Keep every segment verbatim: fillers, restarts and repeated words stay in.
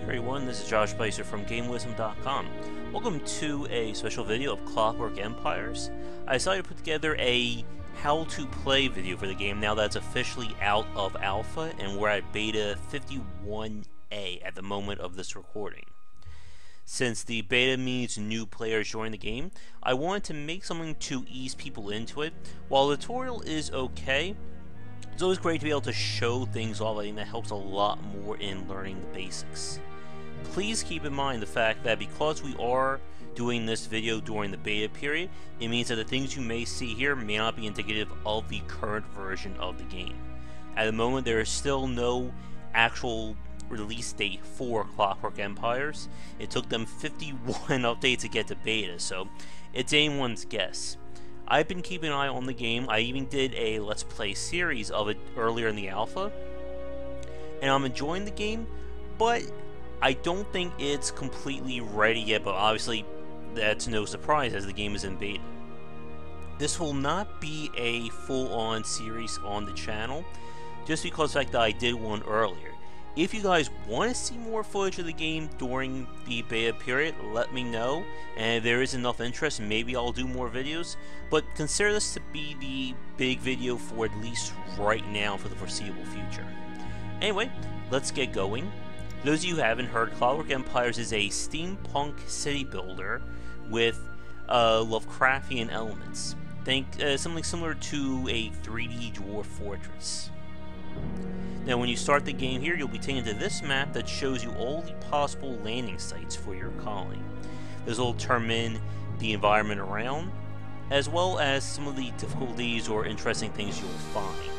everyone, this is Josh Bycer from Game Wisdom dot com. Welcome to a special video of Clockwork Empires. I decided to put together a how to play video for the game now that it's officially out of alpha and we're at beta fifty-one A at the moment of this recording. Since the beta means new players join the game, I wanted to make something to ease people into it. While the tutorial is okay, it's always great to be able to show things off. I think that helps a lot more in learning the basics. Please keep in mind the fact that because we are doing this video during the beta period, it means that the things you may see here may not be indicative of the current version of the game. At the moment, there is still no actual release date for Clockwork Empires. It took them fifty-one updates to get to beta, so it's anyone's guess. I've been keeping an eye on the game. I even did a Let's Play series of it earlier in the alpha, and I'm enjoying the game, but I don't think it's completely ready yet, but obviously that's no surprise as the game is in beta. This will not be a full-on series on the channel, just because of the fact that I did one earlier. If you guys want to see more footage of the game during the beta period, let me know, and if there is enough interest, maybe I'll do more videos, but consider this to be the big video for at least right now for the foreseeable future. Anyway, let's get going. For those of you who haven't heard, Clockwork Empires is a steampunk city builder with uh, Lovecraftian elements. Think uh, something similar to a three D dwarf fortress. Now when you start the game here, you'll be taken to this map that shows you all the possible landing sites for your colony. This will determine the environment around, as well as some of the difficulties or interesting things you'll find.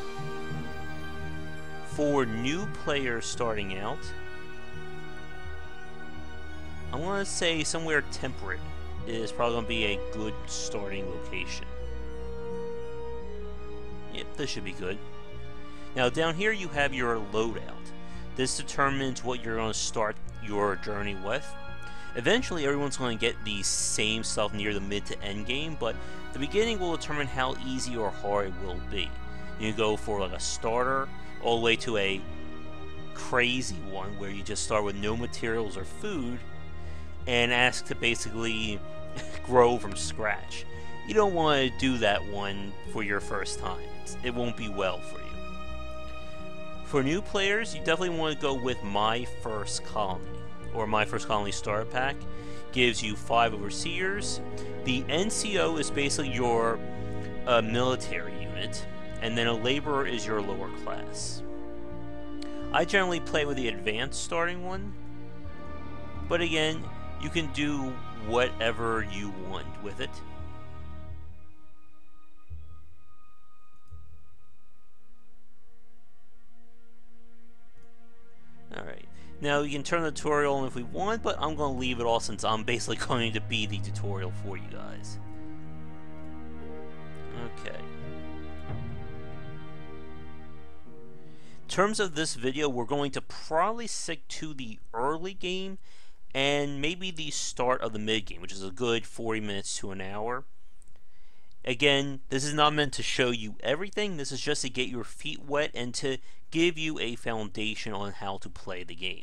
For new players starting out, I want to say somewhere temperate is probably going to be a good starting location. Yep, this should be good. Now down here you have your loadout. This determines what you're going to start your journey with. Eventually everyone's going to get the same stuff near the mid to end game, but the beginning will determine how easy or hard it will be. You can go for like a starter all the way to a crazy one where you just start with no materials or food and ask to basically grow from scratch. You don't want to do that one for your first time. It's, it won't be well for you. For new players, you definitely want to go with My First Colony, or My First Colony Starter Pack. Gives you five overseers. The N C O is basically your uh, military unit, and then a laborer is your lower class. I generally play with the advanced starting one, but again, you can do whatever you want with it. Alright, now you can turn the tutorial on if we want, but I'm going to leave it all since I'm basically going to be the tutorial for you guys. Okay. In terms of this video, we're going to probably stick to the early game and maybe the start of the mid game, which is a good forty minutes to an hour. Again, this is not meant to show you everything. This is just to get your feet wet and to give you a foundation on how to play the game.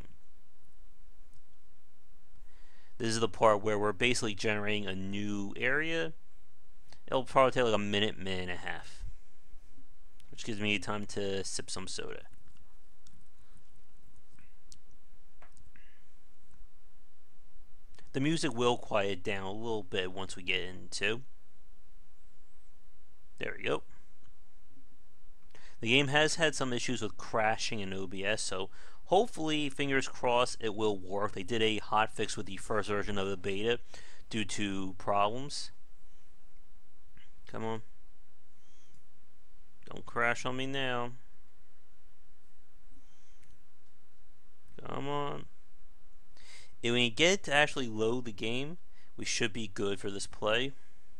This is the part where we're basically generating a new area. It'll probably take like a minute, minute and a half, which gives me time to sip some soda. The music will quiet down a little bit once we get into. There we go. The game has had some issues with crashing in O B S, so hopefully, fingers crossed, it will work. They did a hotfix with the first version of the beta due to problems. Come on. Don't crash on me now. Come on. If we get it to actually load the game, we should be good for this play.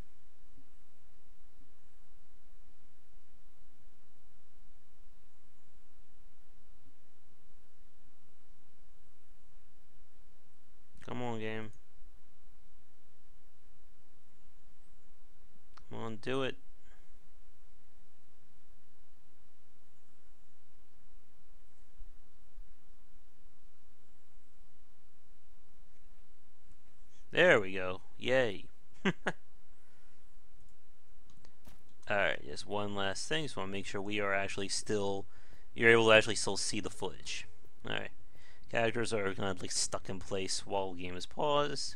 Come on, game. Come on, do it. There we go. Yay. Alright, just one last thing. Just want to make sure we are actually still... You're able to actually still see the footage. Alright. Characters are kind of like stuck in place while the game is paused.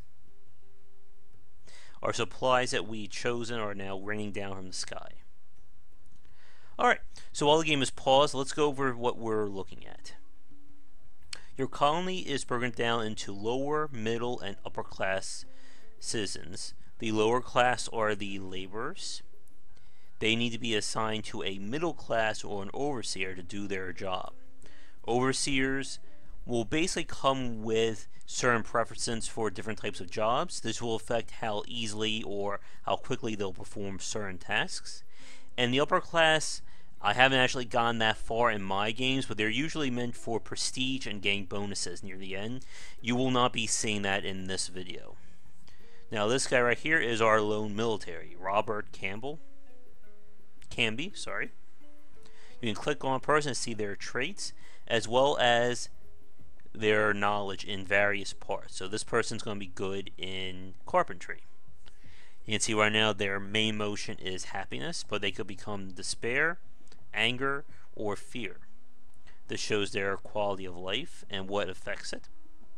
Our supplies that we chosen are now raining down from the sky. Alright, so while the game is paused, let's go over what we're looking at. Your colony is broken down into lower, middle, and upper class citizens. The lower class are the laborers. They need to be assigned to a middle class or an overseer to do their job. Overseers will basically come with certain preferences for different types of jobs. This will affect how easily or how quickly they'll perform certain tasks. And the upper class, I haven't actually gone that far in my games, but they're usually meant for prestige and getting bonuses near the end. You will not be seeing that in this video. Now this guy right here is our lone military, Robert Campbell. Canby, sorry. You can click on a person to see their traits as well as their knowledge in various parts. So this person's going to be good in carpentry. You can see right now their main motion is happiness, but they could become despair, anger, or fear. This shows their quality of life and what affects it.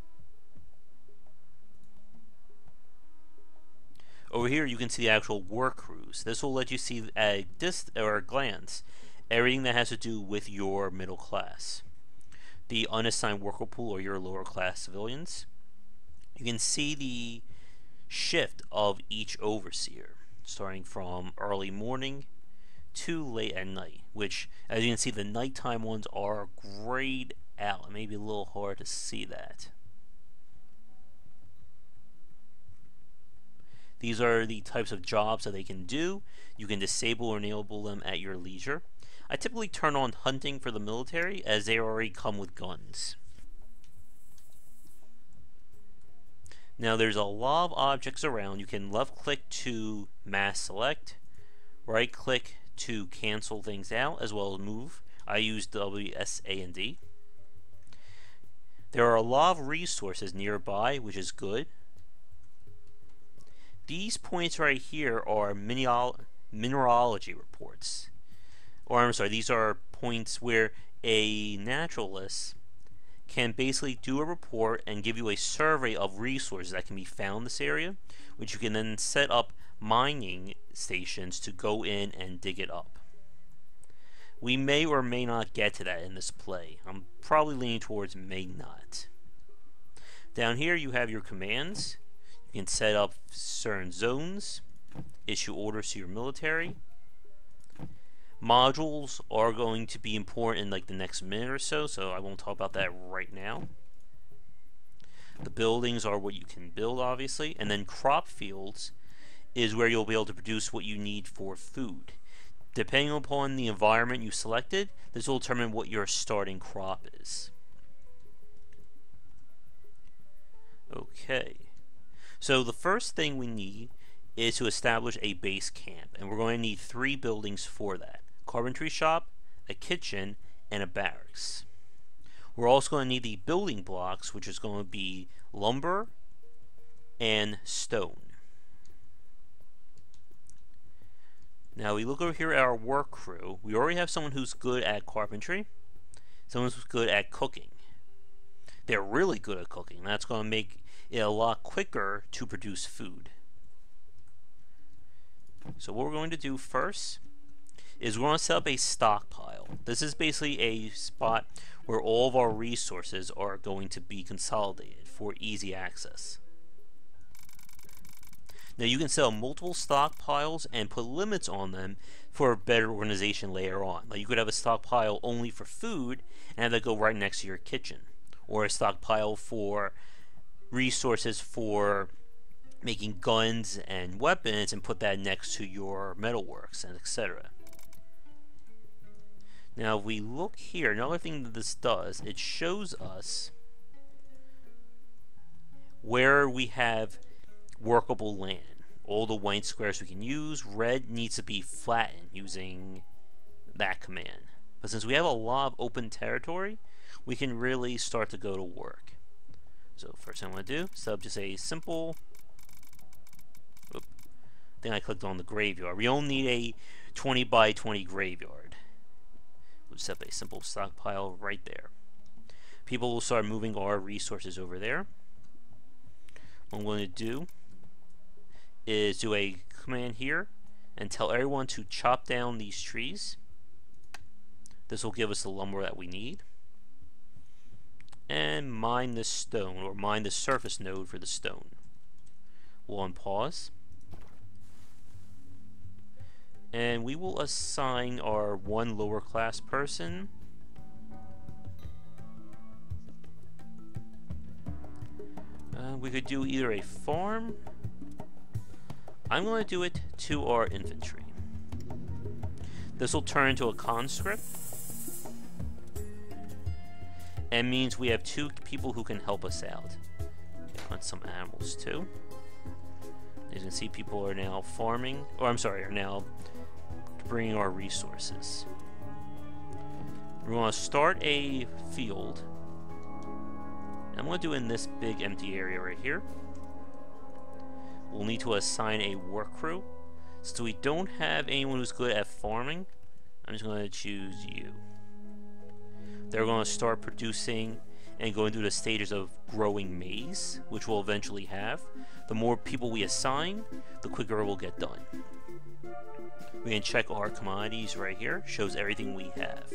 Over here you can see the actual work crews. This will let you see at a dist or a glance everything that has to do with your middle class. The unassigned worker pool or your lower class civilians. You can see the shift of each overseer, starting from early morning to late at night, which, as you can see, the nighttime ones are grayed out. It may be a little hard to see that. These are the types of jobs that they can do. You can disable or enable them at your leisure. I typically turn on hunting for the military as they already come with guns. Now there's a lot of objects around. You can left click to mass select, right click to cancel things out, as well as move. I use W, S, A, and D. There are a lot of resources nearby, which is good. These points right here are mineral mineralogy reports. Or I'm sorry, these are points where a naturalist can basically do a report and give you a survey of resources that can be found in this area, which you can then set up mining stations to go in and dig it up. We may or may not get to that in this play. I'm probably leaning towards may not. Down here you have your commands. You can set up certain zones, issue orders to your military. Modules are going to be important in like the next minute or so, so I won't talk about that right now. The buildings are what you can build, obviously, and then crop fields is where you'll be able to produce what you need for food. Depending upon the environment you selected, this will determine what your starting crop is. Okay. So the first thing we need is to establish a base camp, and we're going to need three buildings for that. Carpentry shop, a kitchen, and a barracks. We're also going to need the building blocks, which is going to be lumber and stone. Now we look over here at our work crew. We already have someone who's good at carpentry, someone who's good at cooking. They're really good at cooking. That's going to make it a lot quicker to produce food. So what we're going to do first is we're going to set up a stockpile. This is basically a spot where all of our resources are going to be consolidated for easy access. Now you can set up multiple stockpiles and put limits on them for better organization later on. Like you could have a stockpile only for food and have that go right next to your kitchen, or a stockpile for resources for making guns and weapons and put that next to your metalworks and et cetera. Now if we look here, another thing that this does, it shows us where we have workable land. All the white squares we can use. Red needs to be flattened using that command. But since we have a lot of open territory, we can really start to go to work. So first thing I'm going to do, set up just a simple think I clicked on the graveyard. We only need a twenty by twenty graveyard. We'll set up a simple stockpile right there. People will start moving our resources over there. What I'm going to do is do a command here and tell everyone to chop down these trees. This will give us the lumber that we need. And mine this stone, or mine the surface node for the stone. We'll unpause. And we will assign our one lower class person uh, we could do either a farm. I'm going to do it to our infantry. This will turn into a conscript and means we have two people who can help us out. Okay, want some animals too. As you can see, people are now farming, or I'm sorry, are now bringing our resources. We want to start a field. I'm going to do it in this big empty area right here. We'll need to assign a work crew. So we don't have anyone who's good at farming. I'm just going to choose you. They're going to start producing and going through the stages of growing maize, which we'll eventually have. The more people we assign, the quicker it will get done. We can check our commodities right here. Shows everything we have.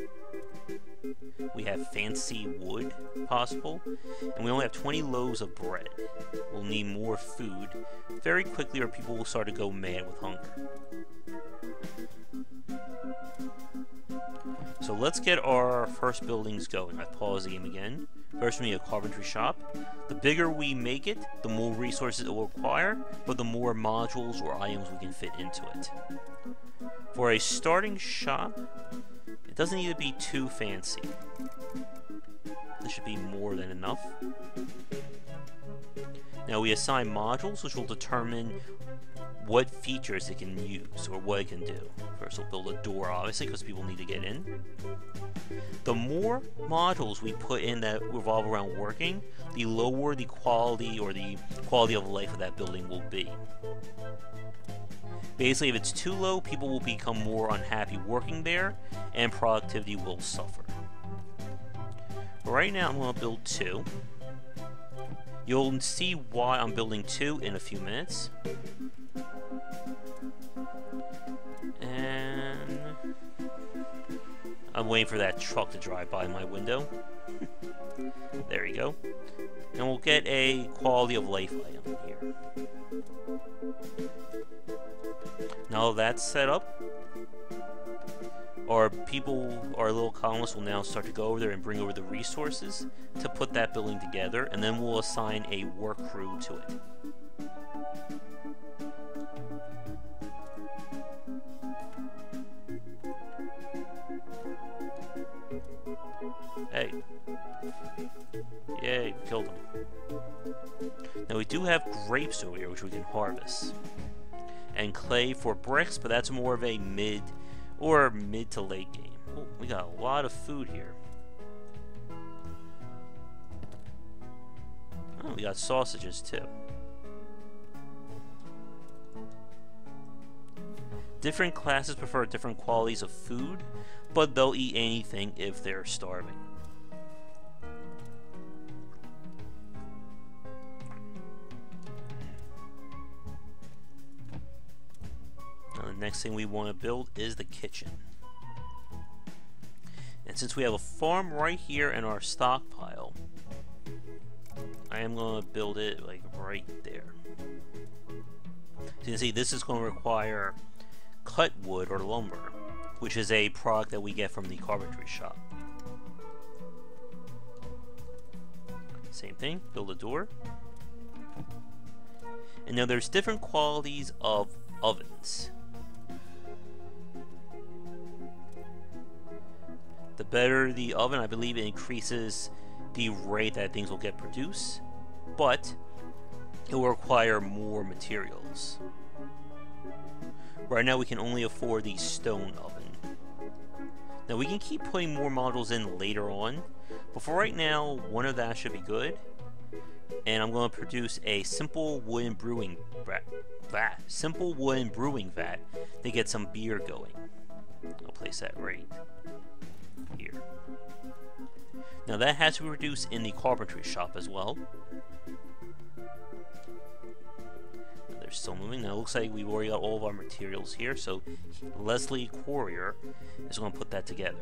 We have fancy wood possible, and we only have twenty loaves of bread. We'll need more food very quickly or people will start to go mad with hunger. So let's get our first buildings going. I pause the game again. First we need a carpentry shop. The bigger we make it, the more resources it will require, but the more modules or items we can fit into it. For a starting shop, it doesn't need to be too fancy. This should be more than enough. Now we assign modules, which will determine what features it can use, or what it can do. First we'll build a door, obviously, because people need to get in. The more modules we put in that revolve around working, the lower the quality, or the quality of life of that building will be. Basically, if it's too low, people will become more unhappy working there, and productivity will suffer. But right now, I'm going to build two. You'll see why I'm building two in a few minutes. And I'm waiting for that truck to drive by my window. There you go. And we'll get a quality of life item here. Now that's set up, our people, our little colonists will now start to go over there and bring over the resources to put that building together, and then we'll assign a work crew to it. Hey. Yay, killed him. Now we do have grapes over here which we can harvest. And clay for bricks, but that's more of a mid or mid to late game. Oh, we got a lot of food here. Oh, we got sausages too. Different classes prefer different qualities of food, but they'll eat anything if they're starving. Now, the next thing we want to build is the kitchen. And since we have a farm right here in our stockpile, I am going to build it like right there. So you can see this is going to require cut wood or lumber, which is a product that we get from the carpentry shop. Same thing, build a door. And now there's different qualities of ovens. The better the oven, I believe it increases the rate that things will get produced, but it will require more materials. Right now we can only afford the stone oven. Now we can keep putting more modules in later on, but for right now, one of that should be good. and I'm going to produce a simple wooden brewing vat. Simple wooden brewing vat to get some beer going. I'll place that right here. Now that has to be produced in the carpentry shop as well. They're still moving. Now it looks like we've already got all of our materials here, so Leslie Quarrier is going to put that together.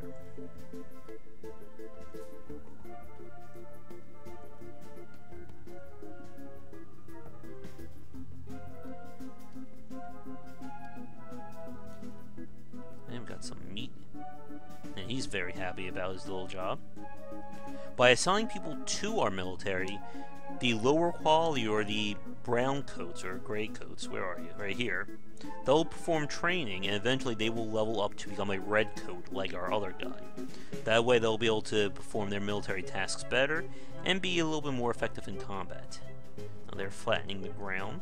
And we've got some meat. And he's very happy about his little job. By assigning people to our military, the lower quality or the brown coats or gray coats, where are you? Right here. They'll perform training and eventually they will level up to become a red coat like our other guy. That way they'll be able to perform their military tasks better and be a little bit more effective in combat. Now they're flattening the ground.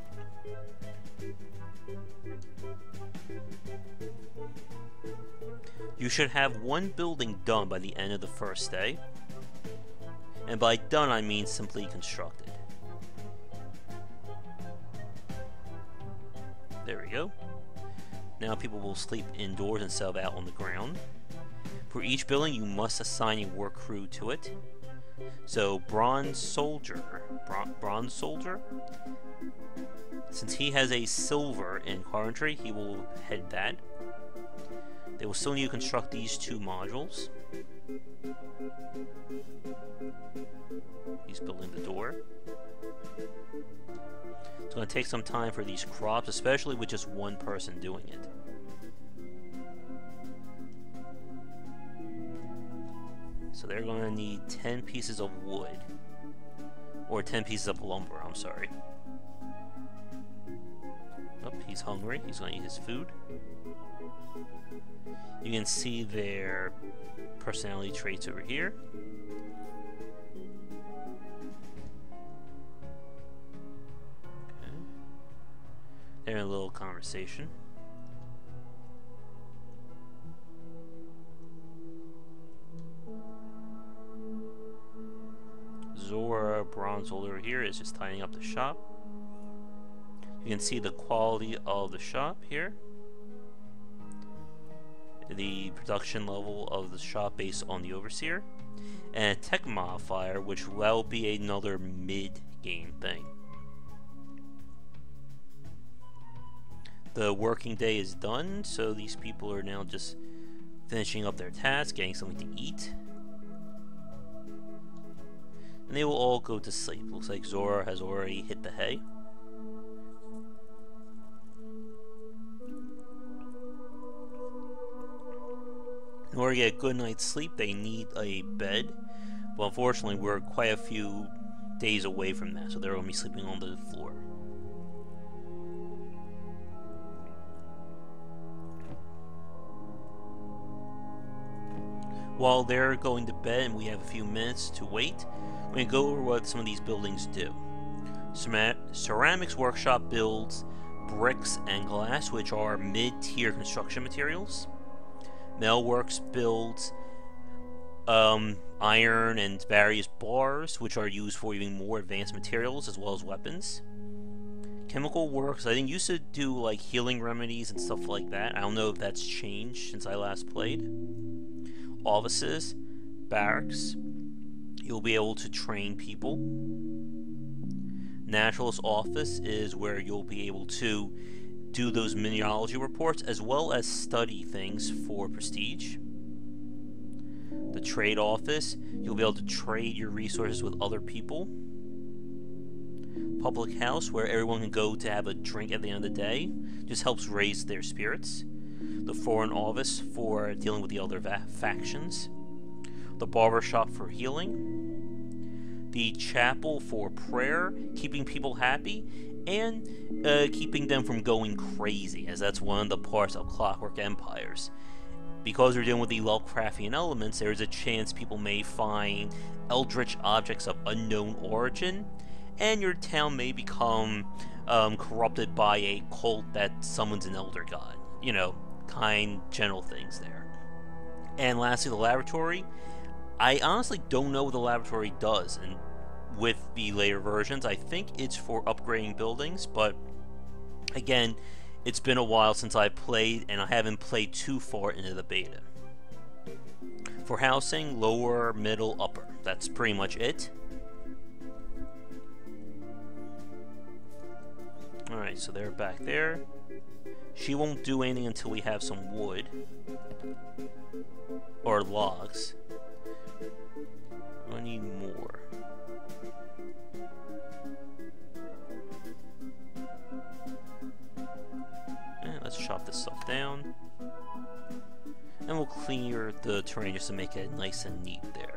You should have one building done by the end of the first day. And by done, I mean simply constructed. There we go. Now people will sleep indoors instead of out on the ground. For each building, you must assign a work crew to it. So, Bronze Soldier. Bron Bronze Soldier? Since he has a silver in carpentry, he will head that. They will still need to construct these two modules. He's building the door. It's going to take some time for these crops, especially with just one person doing it. So they're going to need ten pieces of wood. Or ten pieces of lumber, I'm sorry. Oh, he's hungry. He's going to eat his food. You can see their personality traits over here. Okay. They're in a little conversation. Zora Bronze over here is just tidying up the shop. You can see the quality of the shop here. The production level of the shop based on the Overseer. And a tech modifier, which will be another mid-game thing. The working day is done, so these people are now just finishing up their tasks, getting something to eat. And they will all go to sleep. Looks like Zora has already hit the hay. In order to get a good night's sleep, they need a bed. But unfortunately, we're quite a few days away from that, so they're going to be sleeping on the floor. While they're going to bed and we have a few minutes to wait, we're going to go over what some of these buildings do. Ceramics Workshop builds bricks and glass, which are mid-tier construction materials. Metalworks builds um, iron and various bars, which are used for even more advanced materials as well as weapons. Chemical Works, I think, used to do like healing remedies and stuff like that. I don't know if that's changed since I last played. Offices, barracks, you'll be able to train people. Naturalist Office is where you'll be able to do those mineralogy reports as well as study things for prestige. The Trade Office, you'll be able to trade your resources with other people. Public House, where everyone can go to have a drink at the end of the day, just helps raise their spirits. The Foreign Office for dealing with the other factions. The Barber Shop for healing. The Chapel for prayer, keeping people happy, and uh, keeping them from going crazy, as that's one of the parts of Clockwork Empires. Because we're dealing with the lovecraftian elements, there's a chance people may find eldritch objects of unknown origin, and your town may become um, corrupted by a cult that summons an elder god. You know, kind, general things there. And lastly, the laboratory. I honestly don't know what the laboratory does, and with the later versions. I think it's for upgrading buildings, but again, it's been a while since I played, and I haven't played too far into the beta. For housing, lower, middle, upper. That's pretty much it. Alright, so they're back there. She won't do anything until we have some wood. Or logs. I need more. Eh, let's chop this stuff down. And we'll clear the terrain just to make it nice and neat there.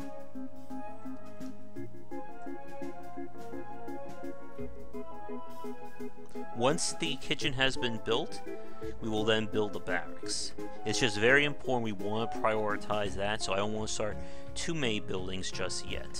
Once the kitchen has been built, we will then build the barracks. It's just very important we want to prioritize that, so I don't want to start too many buildings just yet.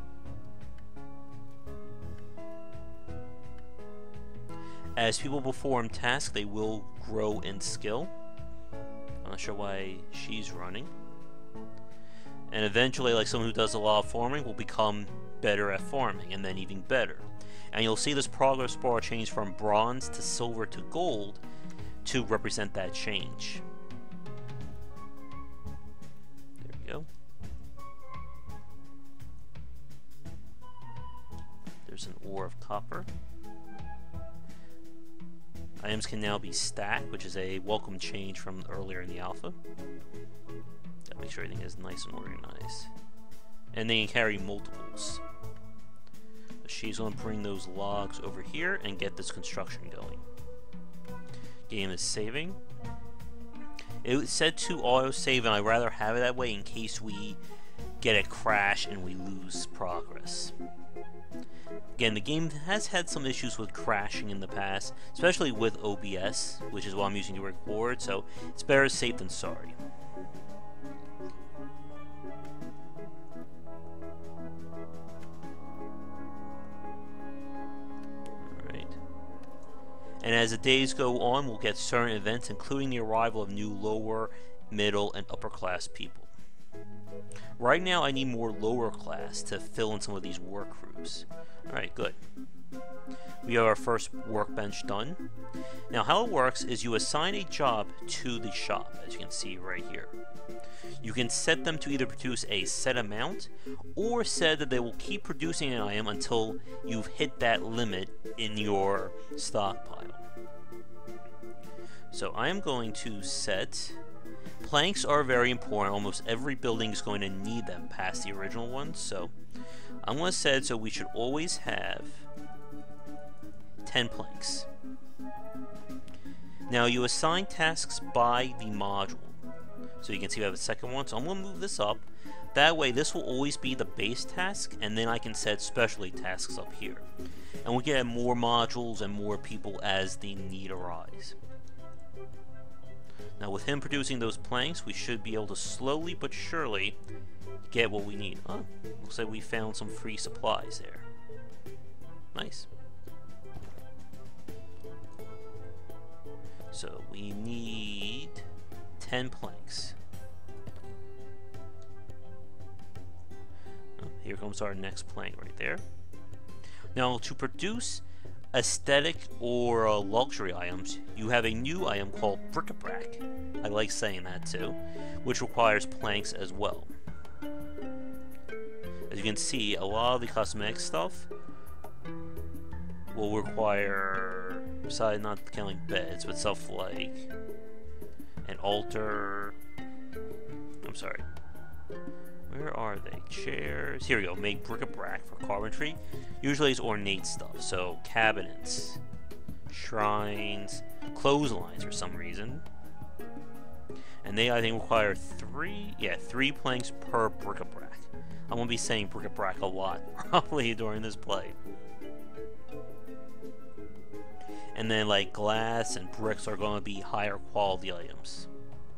As people perform tasks, they will grow in skill. I'm not sure why she's running. And eventually, like someone who does a lot of farming will become better at farming, and then even better. And you'll see this progress bar change from bronze to silver to gold to represent that change. There we go. There's an ore of copper. Items can now be stacked, which is a welcome change from earlier in the alpha. Gotta make sure everything is nice and organized. And they can carry multiples. She's going to bring those logs over here and get this construction going. Game is saving. It said to auto-save, and I'd rather have it that way in case we get a crash and we lose progress. Again, the game has had some issues with crashing in the past, especially with O B S, which is what I'm using to record, so it's better safe than sorry. And as the days go on, we'll get certain events, including the arrival of new lower, middle, and upper class people. Right now, I need more lower class to fill in some of these work groups. Alright, good. We have our first workbench done. Now, how it works is you assign a job to the shop, as you can see right here. You can set them to either produce a set amount, or set that they will keep producing an item until you've hit that limit in your stockpile. So I am going to set... Planks are very important. Almost every building is going to need them past the original ones, so I'm going to set it so we should always have ten planks. Now you assign tasks by the module. So you can see we have a second one, so I'm going to move this up. That way this will always be the base task, and then I can set specialty tasks up here. And we get more modules and more people as the need arise. Now with him producing those planks, we should be able to slowly but surely get what we need. Oh, looks like we found some free supplies there. Nice. So we need ten planks. Oh, here comes our next plank right there. Now to produce aesthetic or uh, luxury items, you have a new item called bric-a-brac. I like saying that too, which requires planks as well. As you can see, a lot of the cosmetic stuff will require, besides not counting beds, but stuff like an altar. I'm sorry. Where are they? Chairs. Here we go. Make bric-a-brac for carpentry. Usually it's ornate stuff. So cabinets, shrines, clotheslines for some reason. And they, I think, require three, yeah, three planks per bric-a-brac. I'm going to be saying bric-a-brac a lot, probably, during this play. And then, like, glass and bricks are going to be higher quality items.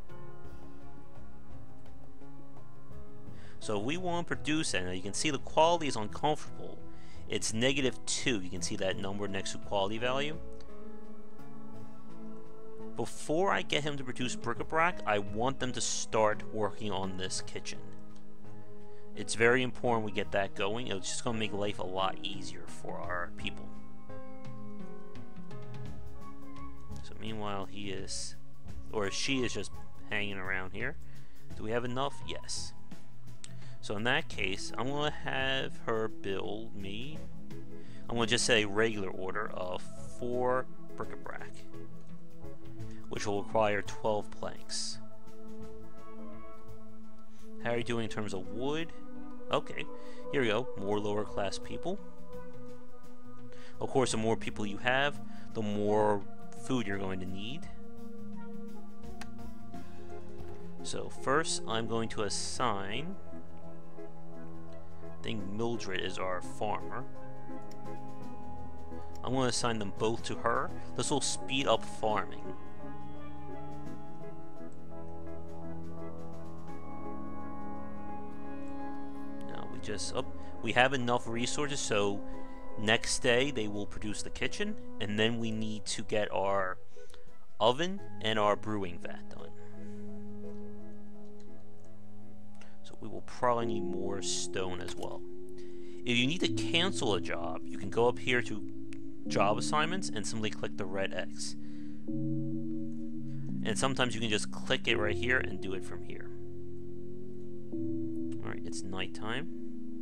So if we want to produce it, you can see the quality is uncomfortable. It's negative two. You can see that number next to quality value. Before I get him to produce bric-a-brac, I want them to start working on this kitchen. It's very important we get that going. It's just going to make life a lot easier for our people. So meanwhile, he is, or she is just hanging around here. Do we have enough? Yes. So in that case, I'm going to have her build me, I'm going to just say regular order of four bric-a-brac, which will require twelve planks. How are you doing in terms of wood? Okay, here we go. More lower class people. Of course, the more people you have, the more food you're going to need. So first, I'm going to assign, I think Mildred is our farmer. I'm going to assign them both to her. This will speed up farming. Now we just, oh, we have enough resources, so next day they will produce the kitchen, and then we need to get our oven and our brewing vat done. So we will probably need more stone as well. If you need to cancel a job, you can go up here to job assignments and simply click the red X. And sometimes you can just click it right here and do it from here. Alright, it's nighttime.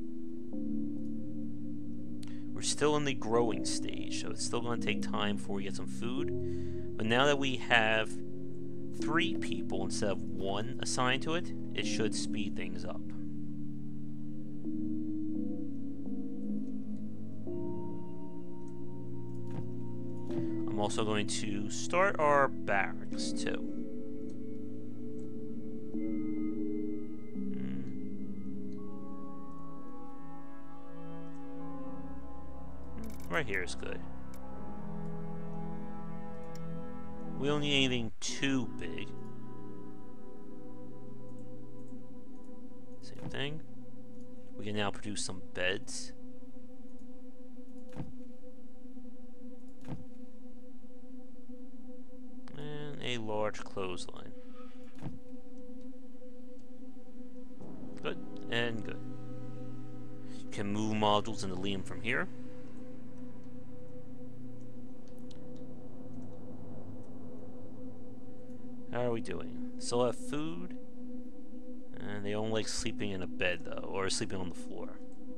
We're still in the growing stage, so it's still going to take time before we get some food. But now that we have three people instead of one assigned to it, it should speed things up. I'm also going to start our barracks too. Right here is good. We don't need anything too big. Same thing. We can now produce some beds. And a large clothesline. Good, and good. You can move modules into Liam from here. How are we doing? Still have food? And they don't like sleeping in a bed though, or sleeping on the floor.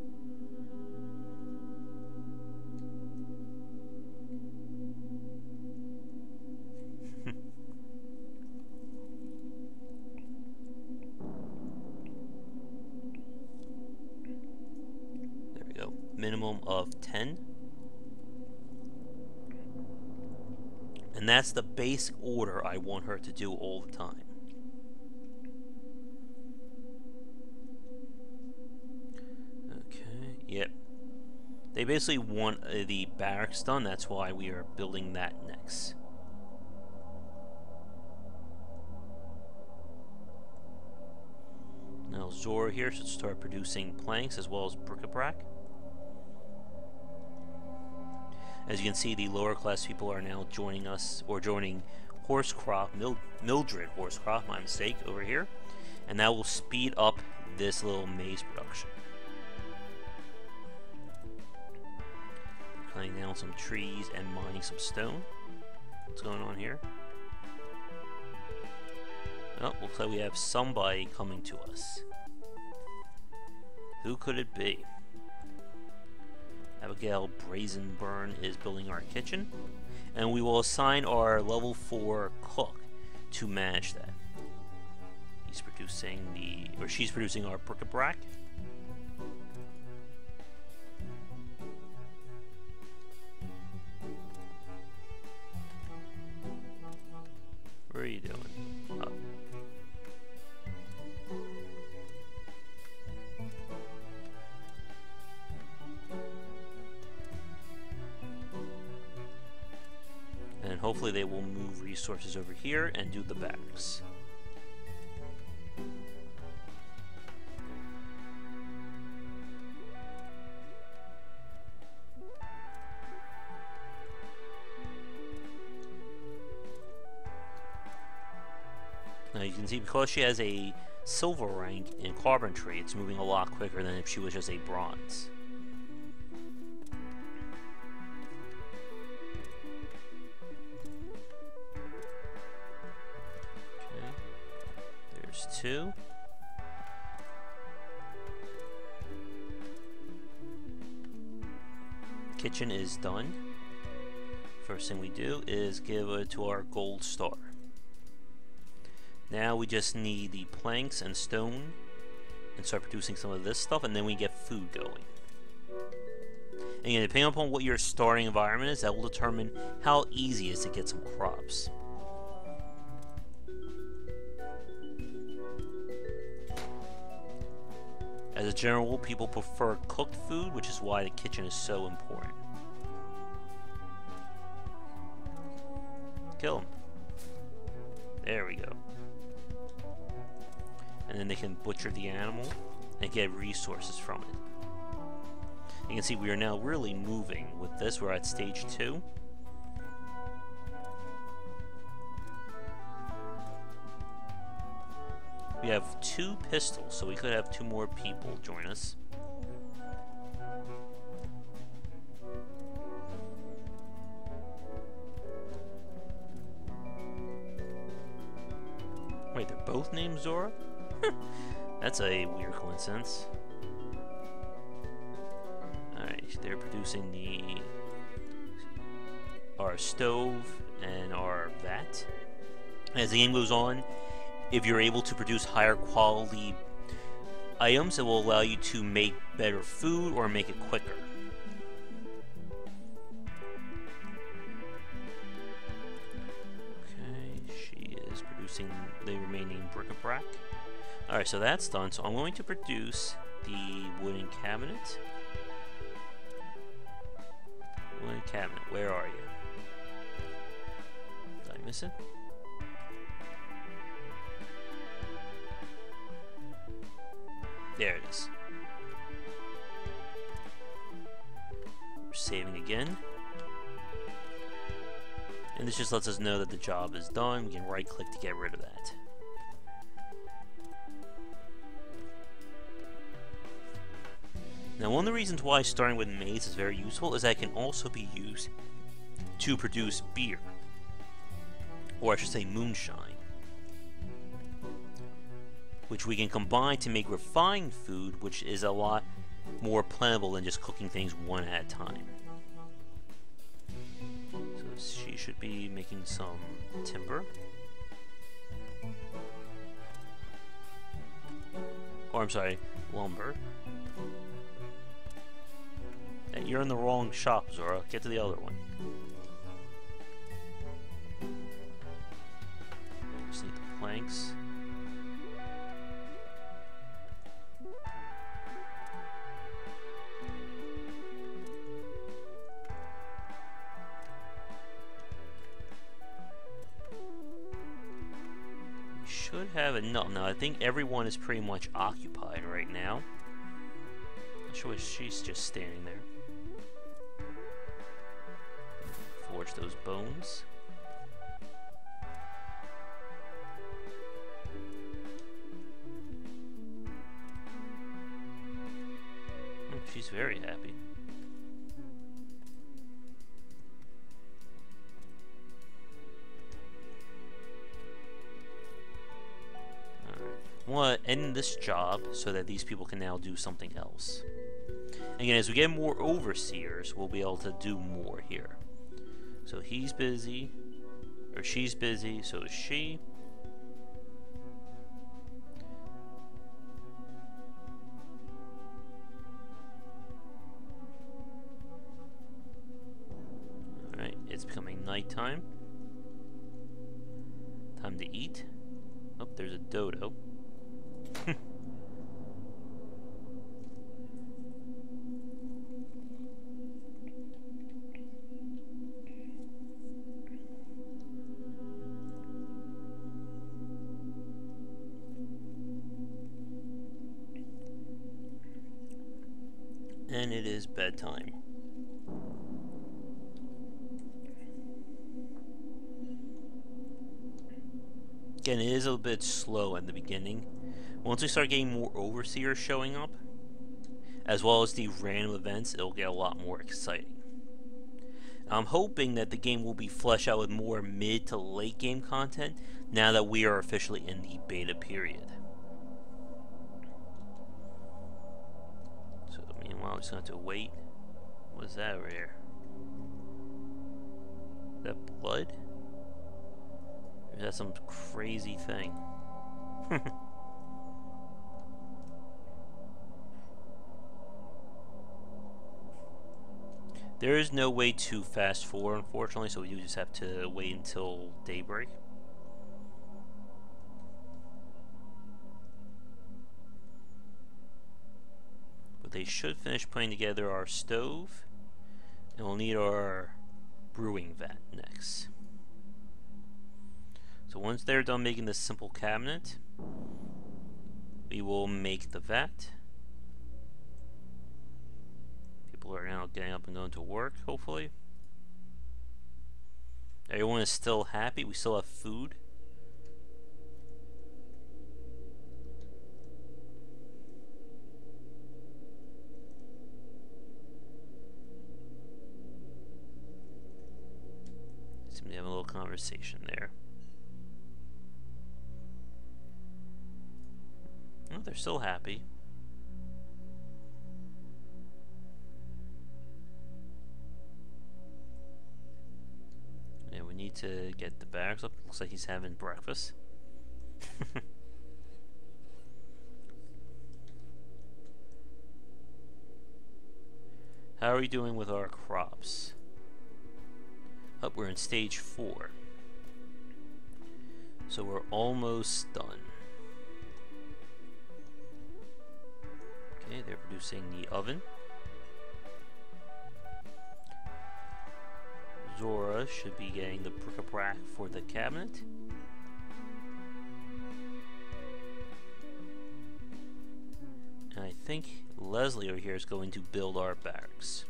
There we go. Minimum of ten. And that's the basic order I want her to do all the time. Okay, yep. They basically want uh, the barracks done, that's why we are building that next. Now Zora here should start producing planks as well as bric-a-brac. As you can see, the lower class people are now joining us, or joining Horsecroft, Mil Mildred Horsecroft, my mistake, over here. And that will speed up this little maze production. Cutting down some trees and mining some stone. What's going on here? Oh, looks like we have somebody coming to us. Who could it be? Abigail Brazenburn is building our kitchen, and we will assign our level four cook to manage that. He's producing the, or she's producing our bric-a-brac. Where are you doing? Oh. And hopefully they will move resources over here and do the barracks. Now you can see, because she has a silver rank in carpentry, it's moving a lot quicker than if she was just a bronze. Okay, there's two. Kitchen is done. First thing we do is give it to our gold star. Now we just need the planks and stone and start producing some of this stuff, and then we get food going. And again, depending upon what your starting environment is, that will determine how easy it is to get some crops. As a general rule, people prefer cooked food, which is why the kitchen is so important. Kill them. There we go. And then they can butcher the animal and get resources from it. You can see we are now really moving with this. We're at stage two. We have two pistols, so we could have two more people join us. Wait, they're both named Zora? That's a weird coincidence. Alright, they're producing the our stove and our vat. As the game goes on, if you're able to produce higher quality items, it will allow you to make better food or make it quicker. Okay, she is producing the remaining bric-a-brac. Alright, so that's done. So I'm going to produce the wooden cabinet. Wooden cabinet, where are you? Did I miss it? There it is. We're saving again. And this just lets us know that the job is done. We can right click to get rid of that. Now, one of the reasons why starting with maize is very useful is that it can also be used to produce beer. Or I should say moonshine. Which we can combine to make refined food, which is a lot more plentiful than just cooking things one at a time. So she should be making some timber. Or I'm sorry, lumber. Hey, you're in the wrong shop, Zora. Get to the other one. Just need the planks. Should have enough. Now, I think everyone is pretty much occupied right now. Not sure she's just standing there. Forge those bones. Oh, she's very happy. I want to end this job so that these people can now do something else. Again, as we get more overseers, we'll be able to do more here. So he's busy, or she's busy, so is she. Alright, it's becoming nighttime. Time to eat. Oh, there's a dodo. And it is bedtime. Again, it is a bit slow at the beginning, Once we start getting more overseers showing up, as well as the random events, it'll get a lot more exciting. I'm hoping that the game will be fleshed out with more mid to late game content now that we are officially in the beta period. So meanwhile, we're just going to have to wait. What's that over here? Is that blood? Or is that some crazy thing? There is no way to fast forward, unfortunately, so we do just have to wait until daybreak. But they should finish putting together our stove, and we'll need our brewing vat next. So once they're done making this simple cabinet, we will make the vat. People are now getting up and going to work, hopefully. Everyone is still happy. We still have food. Seem to have a little conversation there. Oh, they're still happy. Yeah, we need to get the bags up. Looks like he's having breakfast. How are we doing with our crops? Up, we're in stage four. So we're almost done. Okay, they're producing the oven. Zora should be getting the bric-a-brac for the cabinet. And I think Leslie over here is going to build our barracks.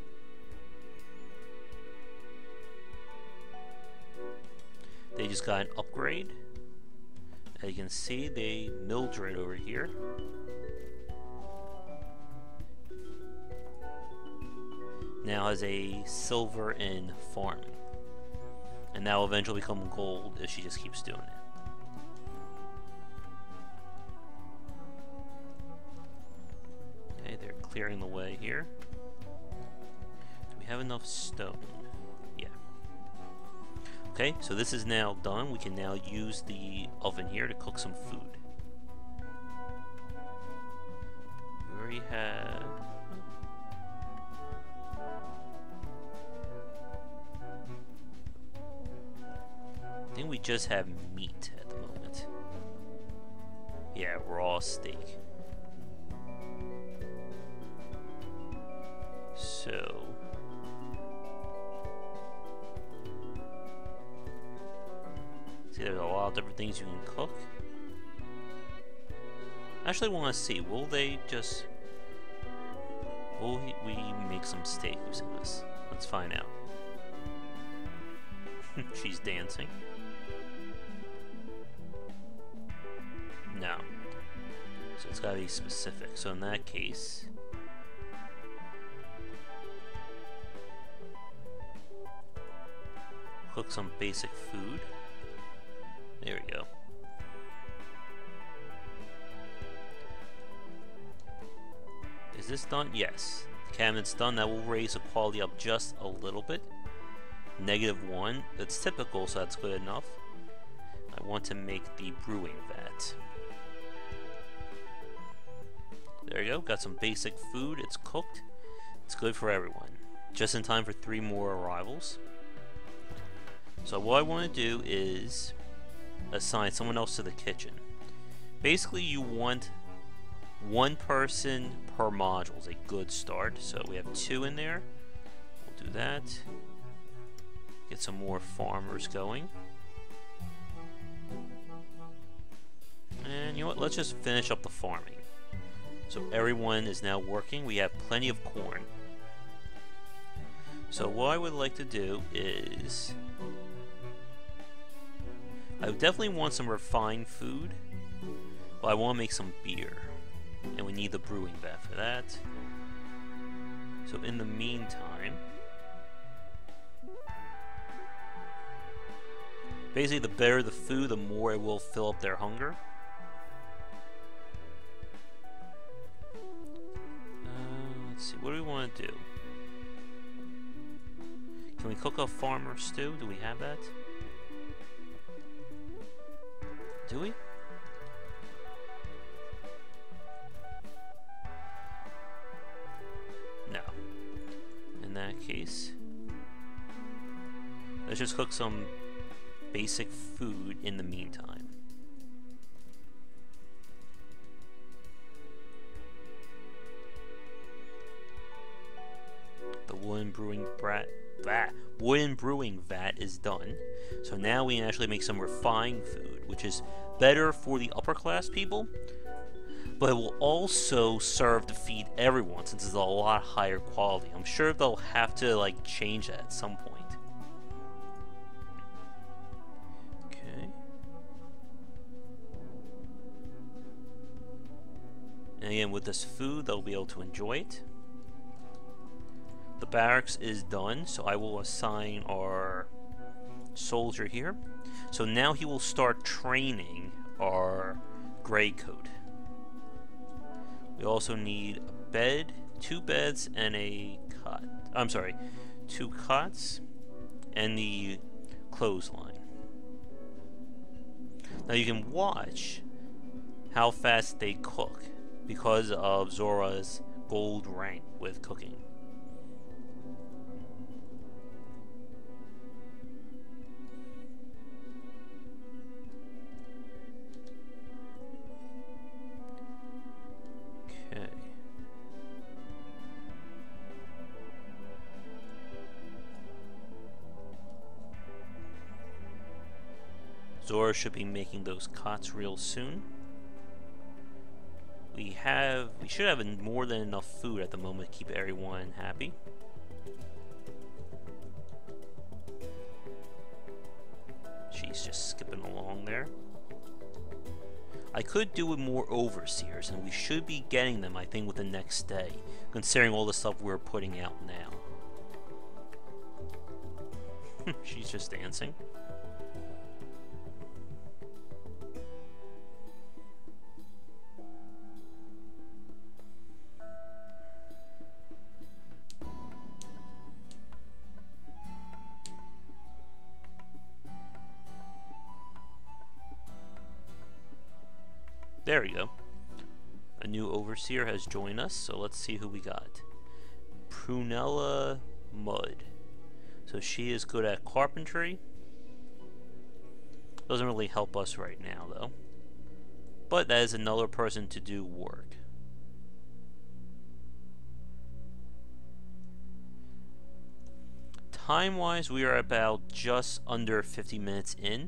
They just got an upgrade. As you can see, they Mildred over here. Now has a silver in farming, and that will eventually become gold if she just keeps doing it. Okay, they're clearing the way here. Do we have enough stone? Yeah. Okay, so this is now done. We can now use the oven here to cook some food. We already had... I think we just have meat at the moment. Yeah, raw steak. So... see, there's a lot of different things you can cook. I actually want to see, will they just... will we make some steak using this? Let's find out. She's dancing. No. So it's gotta be specific. So in that case... cook some basic food. There we go. Is this done? Yes. The cabinet's done. That will raise the quality up just a little bit. Negative one. That's typical, so that's good enough. I want to make the brewing vat. There you go. Got some basic food. It's cooked. It's good for everyone. Just in time for three more arrivals. So what I want to do is assign someone else to the kitchen. Basically, you want one person per module is a good start. So we have two in there. We'll do that. Get some more farmers going. And you know what? Let's just finish up the farming. So everyone is now working. We have plenty of corn. So what I would like to do is... I would definitely want some refined food. But I want to make some beer. And we need the brewing vat for that. So in the meantime... basically, the better the food, the more it will fill up their hunger. Uh, let's see, what do we want to do? Can we cook a farmer stew? Do we have that? Do we? No. In that case, let's just cook some basic food in the meantime. The wooden brewing brat, blah, wooden brewing vat is done. So now we can actually make some refined food, which is better for the upper class people, but it will also serve to feed everyone since it's a lot higher quality. I'm sure they'll have to like change that at some point. Okay. And again, with this food, they'll be able to enjoy it. The barracks is done, so I will assign our soldier here. So now he will start training our gray coat. We also need a bed, two beds, and a cot. I'm sorry, two cots and the clothesline. Now you can watch how fast they cook because of Zora's gold rank with cooking. Zora should be making those cots real soon. We have, we should have more than enough food at the moment to keep everyone happy. She's just skipping along there. I could do with more overseers, and we should be getting them, I think, with the next day, considering all the stuff we're putting out now. She's just dancing. There we go. A new overseer has joined us, so let's see who we got. Prunella Mudd. So she is good at carpentry. Doesn't really help us right now, though. But that is another person to do work. Time-wise, we are about just under fifty minutes in.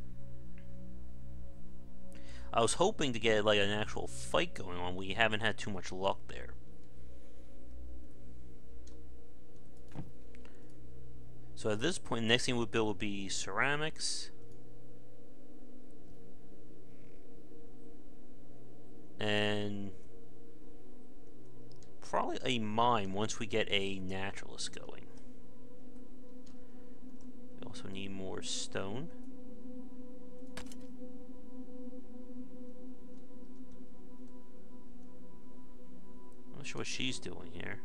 I was hoping to get like an actual fight going on. We haven't had too much luck there. So at this point, the next thing we'll build will be ceramics. And probably a mine once we get a naturalist going. We also need more stone. I'm not sure what she's doing here.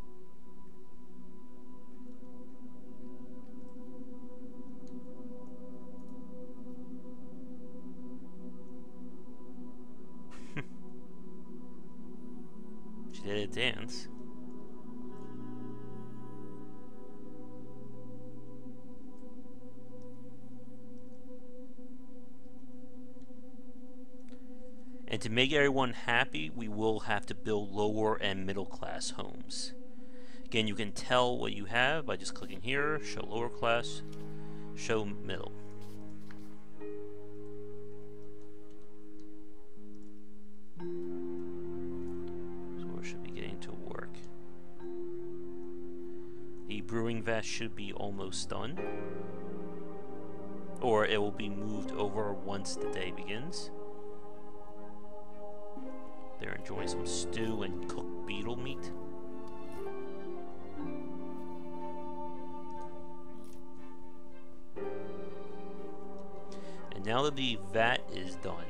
She did a dance. And to make everyone happy, we will have to build lower and middle class homes. Again, you can tell what you have by just clicking here, show lower class, show middle. So we should be getting to work. The brewing vat should be almost done. Or it will be moved over once the day begins. They're enjoying some stew and cooked beetle meat. And now that the vat is done,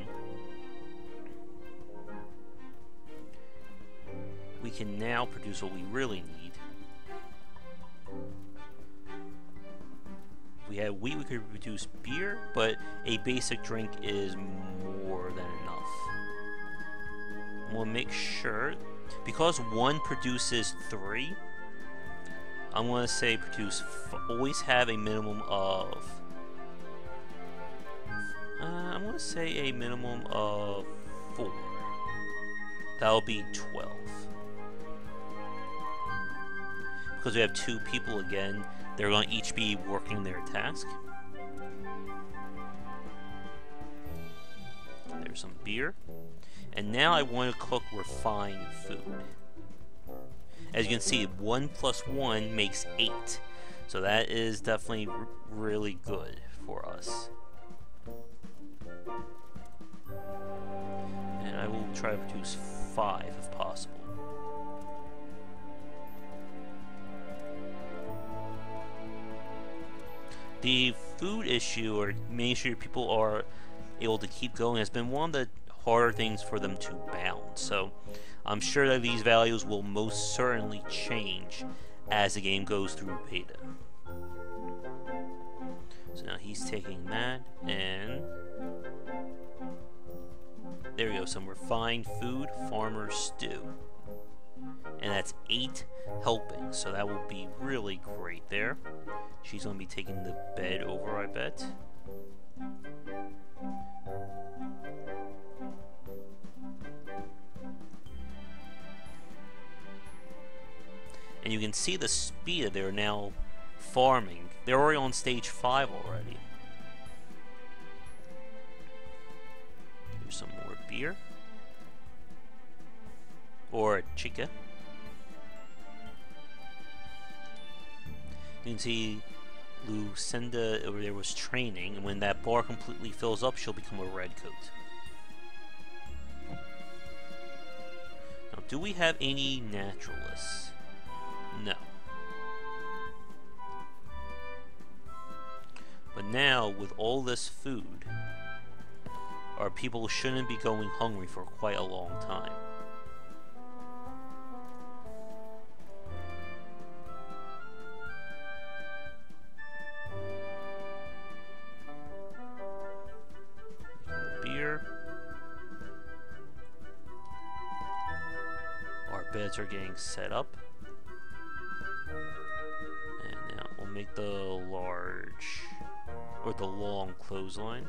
we can now produce what we really need. If we had wheat, we could produce beer, but a basic drink is more than enough. We'll make sure, because one produces three, I'm going to say produce, f always have a minimum of, uh, I'm going to say a minimum of four. That'll be twelve. Because we have two people again, they're going to each be working their task. There's some beer. And now I want to cook refined food. As you can see, one plus one makes eight. So that is definitely r really good for us. And I will try to produce five if possible. The food issue, or making sure people are able to keep going, has been one of the harder things for them to balance. So I'm sure that these values will most certainly change as the game goes through beta. So now he's taking that, and there we go, some refined food, farmer stew. And that's eight helpings, so that will be really great there. She's going to be taking the bed over, I bet. And you can see the speed that they're now farming. They're already on stage five already. Here's some more beer. Or chica. You can see Lucinda over there was training, and when that bar completely fills up, she'll become a redcoat. Now, do we have any naturalists? No. But now, with all this food, our people shouldn't be going hungry for quite a long time. Beer. Our beds are getting set up. And now we'll make the large, or the long clothesline.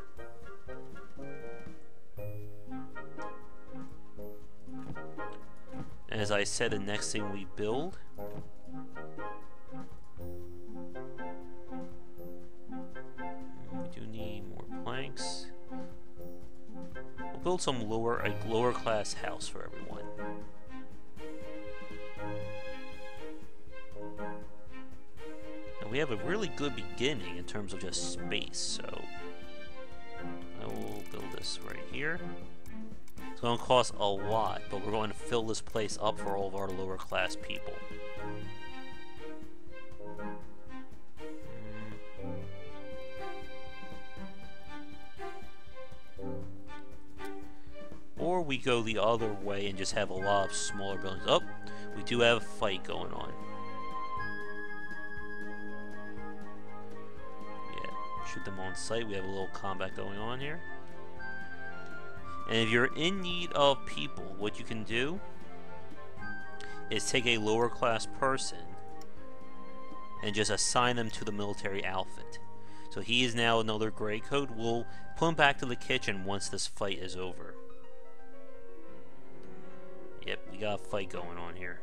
And as I said, the next thing we build we do need more planks. We'll build some lower, a lower class house for everyone. Now we have a really good beginning in terms of just space, so I will build this right here. It's going to cost a lot, but we're going to fill this place up for all of our lower class people. Or we go the other way and just have a lot of smaller buildings. Oh, we do have a fight going on. Yeah, shoot them on sight. We have a little combat going on here. And if you're in need of people, what you can do is take a lower class person and just assign them to the military outfit. So he is now another gray coat. We'll put him back to the kitchen once this fight is over. Yep, we got a fight going on here.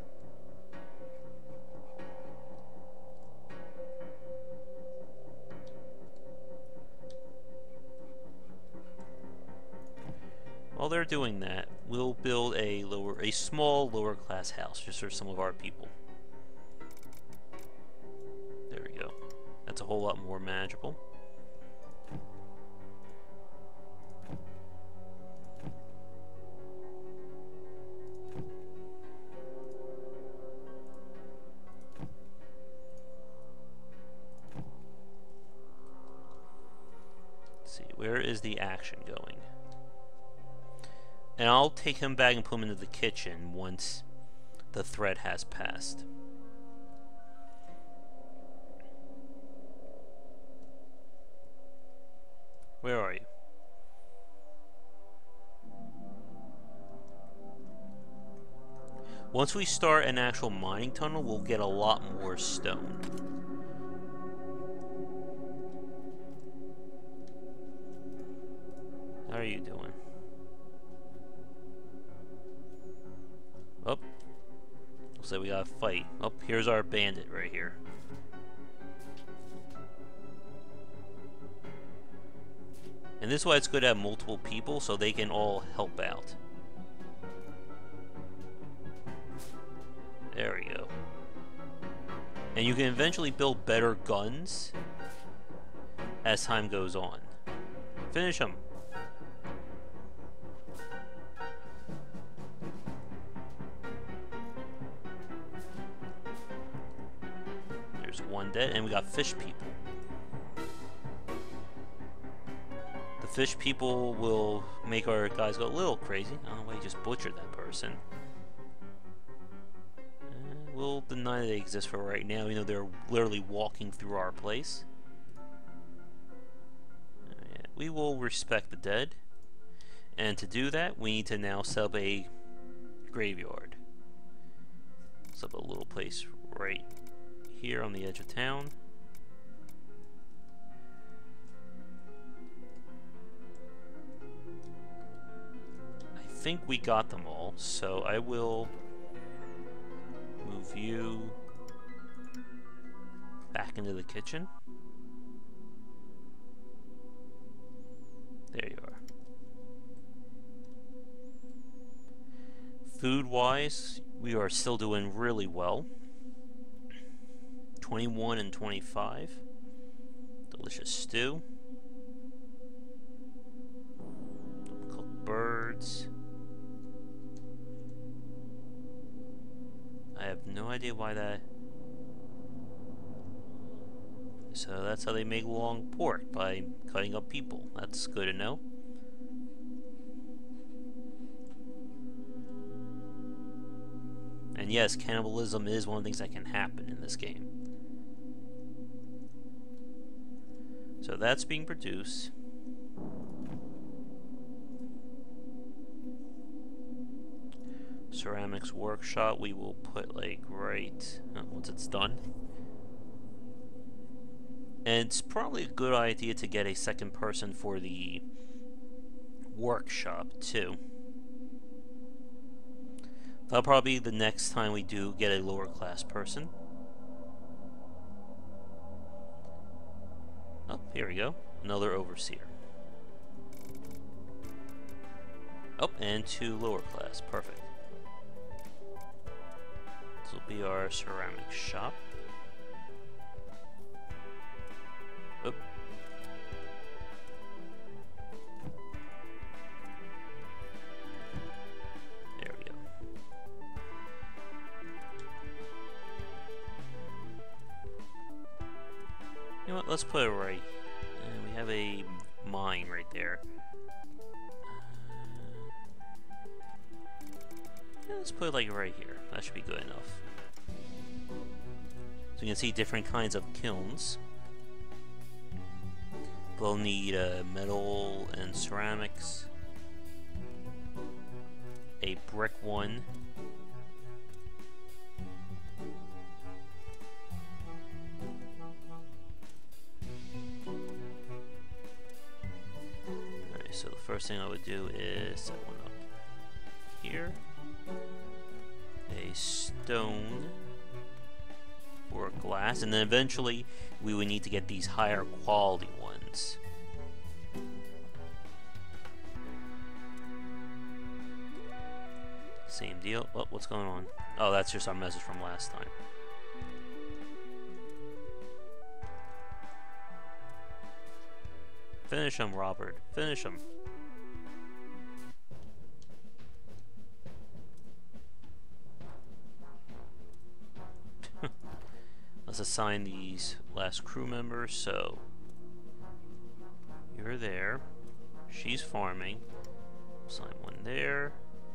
While they're doing that, we'll build a lower, a small lower class house just for some of our people. There we go. That's a whole lot more manageable. Where is the action going? And I'll take him back and put him into the kitchen once the threat has passed. Where are you? Once we start an actual mining tunnel, we'll get a lot more stone. How are you doing? Oh, looks like we gotta fight. Oh, here's our bandit right here. And this is why it's good to have multiple people, so they can all help out. There we go. And you can eventually build better guns as time goes on. Finish them. There's one dead, and we got fish people. The fish people will make our guys go a little crazy. I don't know why you just butchered that person. We'll deny they exist for right now. You know, they're literally walking through our place. Uh, yeah, we will respect the dead. And to do that, we need to now set up a graveyard. Set up a little place right here on the edge of town. I think we got them all, so I will move you back into the kitchen. There you are. Food-wise, we are still doing really well. twenty-one and twenty-five. Delicious stew. Cooked birds. I have no idea why that... So that's how they make long pork, by cutting up people. That's good to know. And yes, cannibalism is one of the things that can happen in this game. So that's being produced. Ceramics workshop we will put like right uh, once it's done. And it's probably a good idea to get a second person for the workshop too. That'll probably be the next time we do get a lower class person. Oh, here we go. Another overseer. Oh, and two lower class. Perfect. This will be our ceramic shop. Oop. There we go. You know what? Let's put it right. Uh, we have a mine right there. Yeah, let's put it like right here. That should be good enough. So you can see different kinds of kilns. We'll need uh, metal and ceramics. A brick one. Alright, so the first thing I would do is set one up here. A stone for glass, and then eventually we would need to get these higher quality ones. Same deal. Oh, what's going on? Oh, that's just our message from last time. Finish him, Robert. Finish him. Let's assign these last crew members. So you're there. She's farming. Assign one there.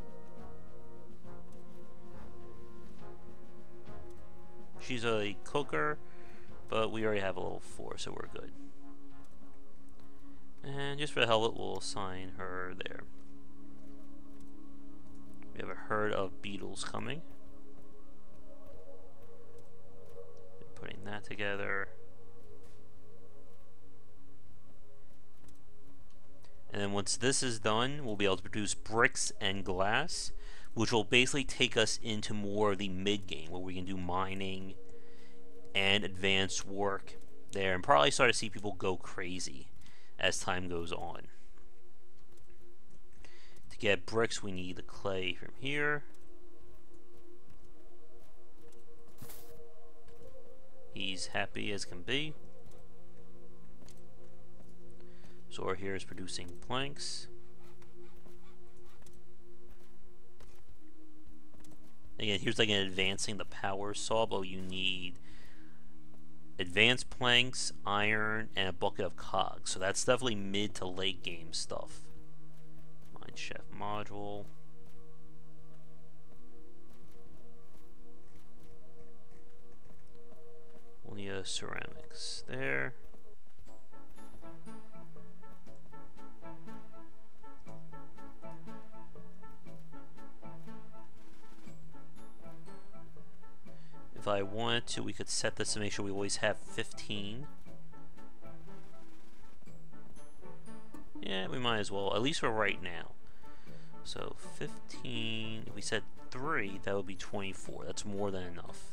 She's a cooker, but we already have a level four, so we're good. And just for the hell of it, we'll assign her there. We have a herd of beetles coming. Putting that together. And then once this is done, we'll be able to produce bricks and glass, which will basically take us into more of the mid-game, where we can do mining and advanced work there, and probably start to see people go crazy as time goes on. To get bricks, we need the clay from here. He's happy as can be. So here is producing planks. Again, here's like an advancing the power saw, but you need advanced planks, iron, and a bucket of cogs. So that's definitely mid to late game stuff. Mine chef module. We'll need a ceramics there. If I wanted to, we could set this to make sure we always have fifteen. Yeah, we might as well, at least for right now. So fifteen, if we said three, that would be twenty-four. That's more than enough.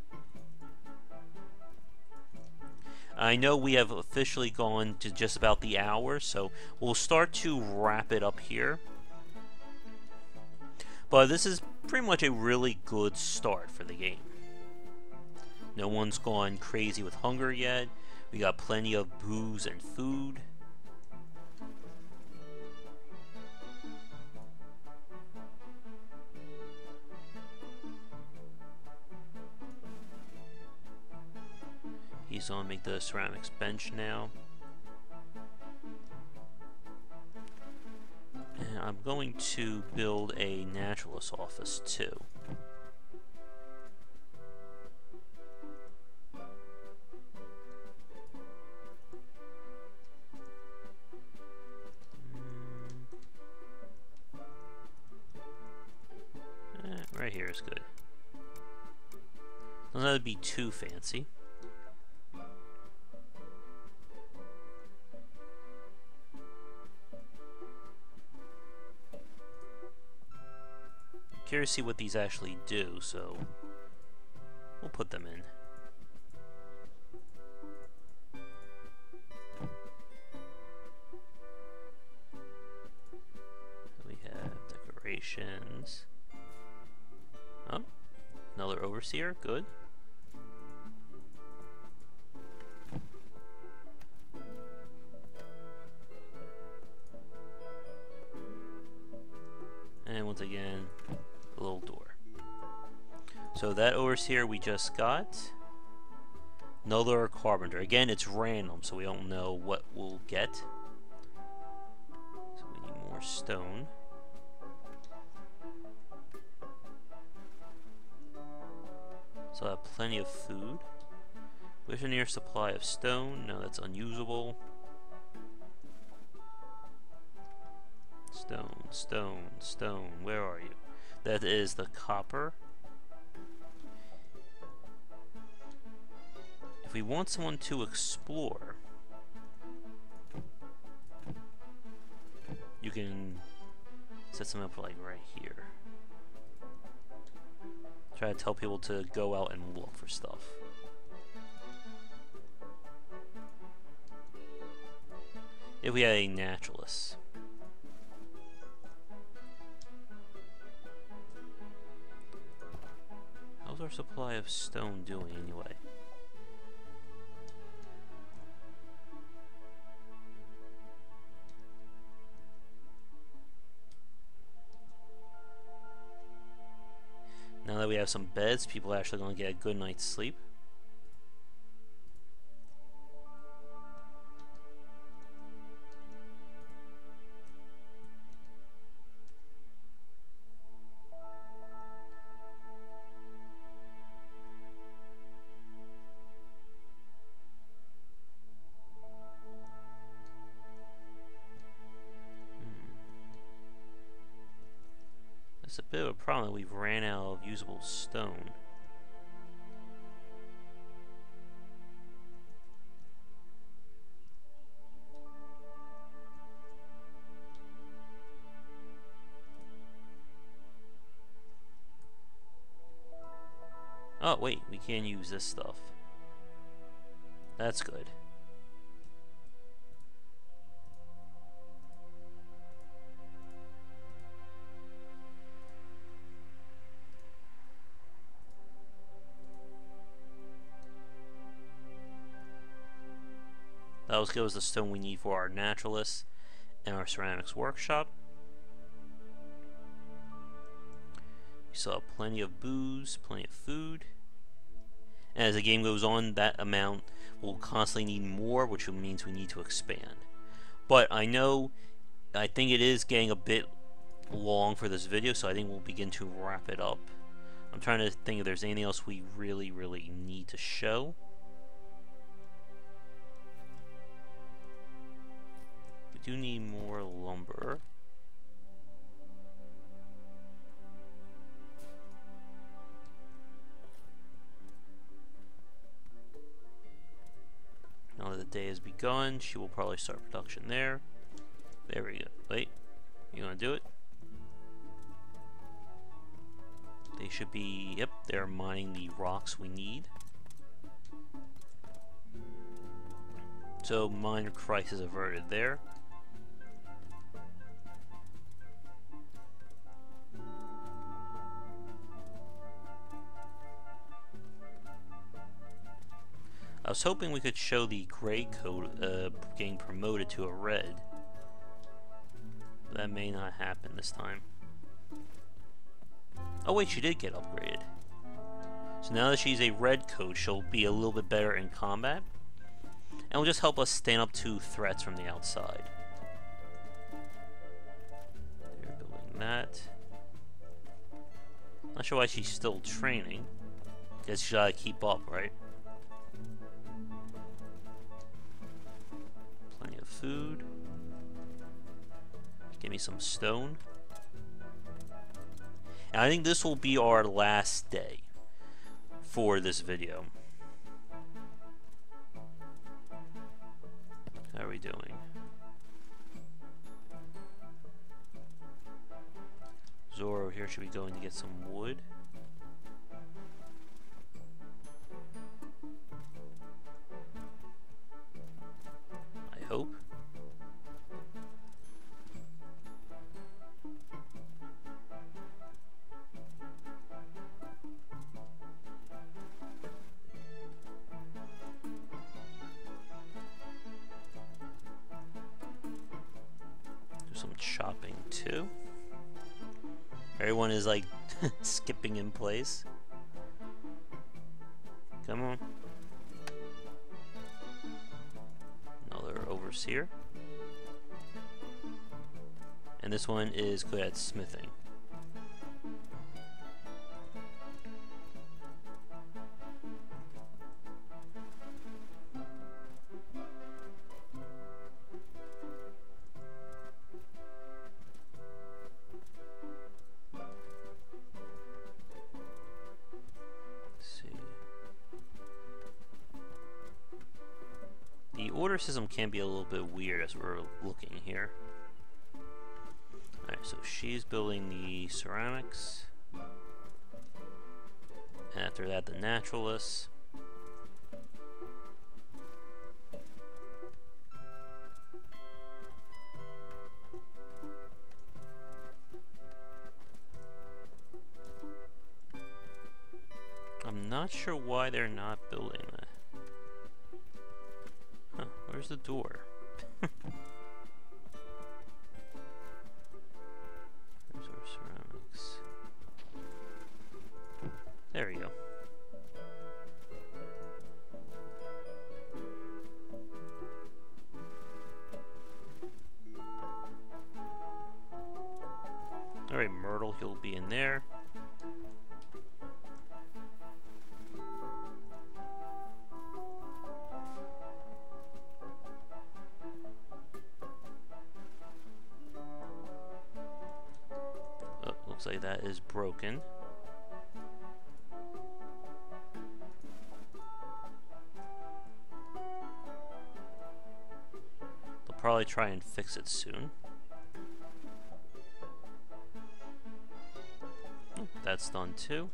I know we have officially gone to just about the hour, so we'll start to wrap it up here. But this is pretty much a really good start for the game. No one's gone crazy with hunger yet. We got plenty of booze and food. He's gonna make the ceramics bench now. And I'm going to build a naturalist office too. Right here is good. Doesn't have to be too fancy. I'm curious to see what these actually do, so we'll put them in. We have decorations. Oh, another overseer, good. And once again, a little door. So that overseer we just got. Another carpenter. Again, it's random, so we don't know what we'll get. So we need more stone. So I have plenty of food. With a near supply of stone. No, that's unusable. Stone, stone, stone. Where are you? That is the copper. If we want someone to explore, you can set some up like right here. Try to tell people to go out and look for stuff. If we had a naturalist. How's our supply of stone doing anyway? Now that we have some beds, people are actually going to get a good night's sleep. It's a bit of a problem that we've ran out of usable stone. Oh, wait, we can use this stuff. That's good. That'll give us the stone we need for our naturalists and our ceramics workshop. We still have plenty of booze, plenty of food. And as the game goes on, that amount will constantly need more, which means we need to expand. But I know, I think it is getting a bit long for this video, so I think we'll begin to wrap it up. I'm trying to think if there's anything else we really, really need to show. We do need more lumber. Now that the day has begun, she will probably start production there. There we go. Wait, you want to do it? They should be, yep, they're mining the rocks we need. So minor crisis averted there. I was hoping we could show the gray code uh, getting promoted to a red. But that may not happen this time. Oh wait, she did get upgraded. So now that she's a red code, she'll be a little bit better in combat. And will just help us stand up to threats from the outside. They're building that. Not sure why she's still training. Guess she's gotta keep up, right? Plenty of food. Give me some stone. And I think this will be our last day for this video. How are we doing? Zoro here should be going to get some wood. I hope. Some chopping too. Everyone is like skipping in place. Come on. Another overseer. And this one is good at smithing. The order system can be a little bit weird as we're looking here. Alright, so she's building the ceramics. After that, the naturalists. I'm not sure why they're not building that. Huh, where's the door? There's our ceramics. There we go. Alright, Myrtle, he'll be in there. Looks like that is broken. They'll probably try and fix it soon. Oh, that's done too.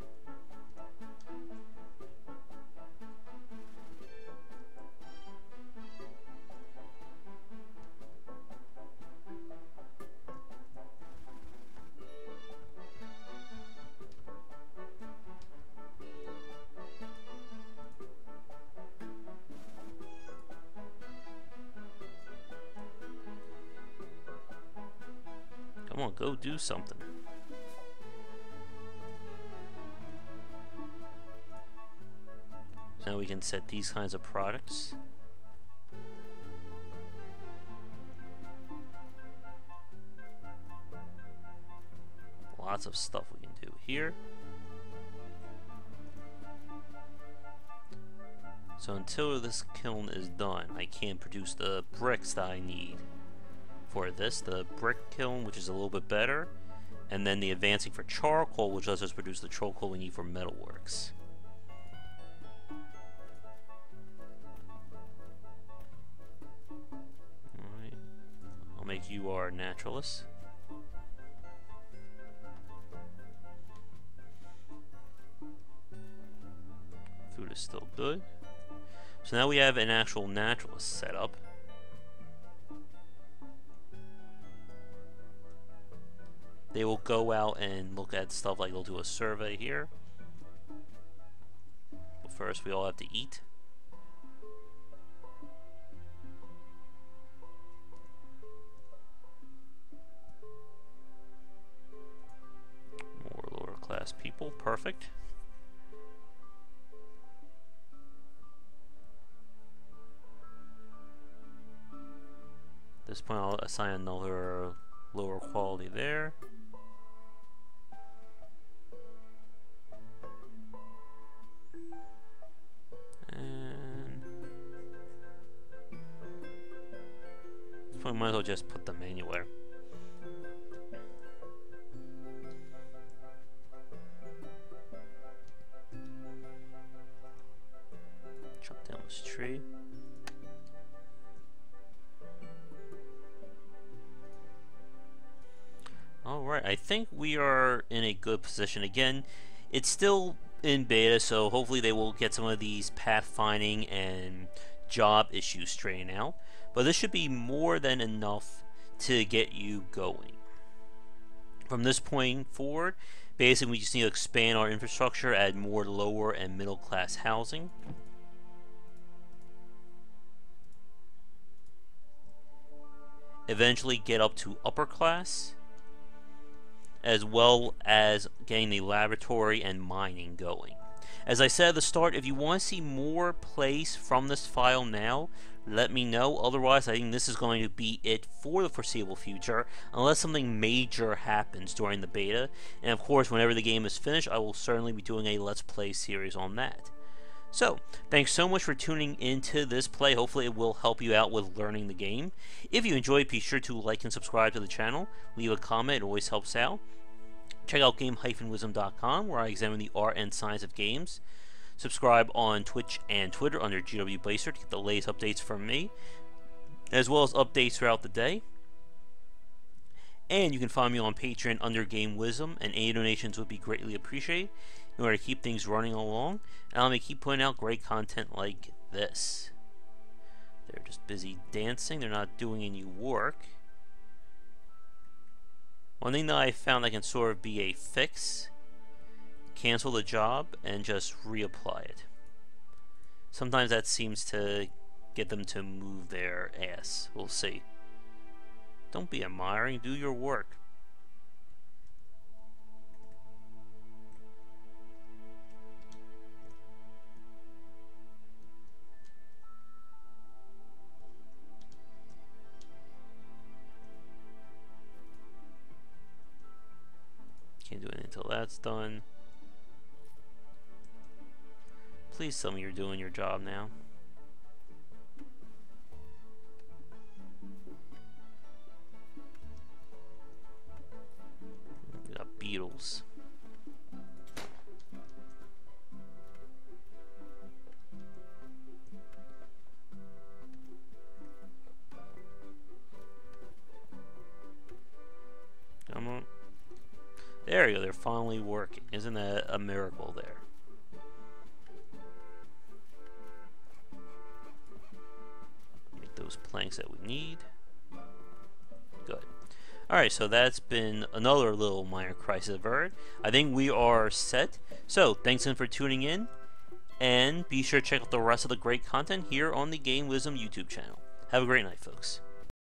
Come on, go do something. So now we can set these kinds of products. Lots of stuff we can do here. So until this kiln is done, I can't produce the bricks that I need for this. The brick kiln, which is a little bit better, and then the advancing for charcoal, which lets us produce the charcoal we need for metalworks. Alright, I'll make you our naturalist. Food is still good. So now we have an actual naturalist set up. They will go out and look at stuff, like they'll do a survey here. But first we all have to eat. More lower class people, perfect. At this point I'll assign another lower quality there. I might as well just put them anywhere. Chop down this tree. Alright, I think we are in a good position. Again, it's still in beta, so hopefully they will get some of these pathfinding and job issues straightened out. But this should be more than enough to get you going. From this point forward, basically we just need to expand our infrastructure, add more lower and middle class housing. Eventually get up to upper class, as well as getting the laboratory and mining going. As I said at the start, if you want to see more plays from this file now, let me know. Otherwise, I think this is going to be it for the foreseeable future, unless something major happens during the beta. And of course, whenever the game is finished, I will certainly be doing a Let's Play series on that. So, thanks so much for tuning into this play. Hopefully it will help you out with learning the game. If you enjoyed, be sure to like and subscribe to the channel. Leave a comment, it always helps out. Check out game dash wisdom dot com, where I examine the art and science of games. Subscribe on Twitch and Twitter under G W Bycer to get the latest updates from me, as well as updates throughout the day. And you can find me on Patreon under Game Wisdom, and any donations would be greatly appreciated in order to keep things running along. And I'm going to keep putting out great content like this. They're just busy dancing, they're not doing any work. One thing that I found that can sort of be a fix: cancel the job and just reapply it. Sometimes that seems to get them to move their ass. We'll see. Don't be admiring, do your work. Can't do it until that's done. Please tell me you're doing your job now. We got beetles. There you go, they're finally working. Isn't that a miracle there? Make those planks that we need. Good. Alright, so that's been another little minor crisis averted. I think we are set. So, thanks again for tuning in. And be sure to check out the rest of the great content here on the Game Wisdom YouTube channel. Have a great night, folks.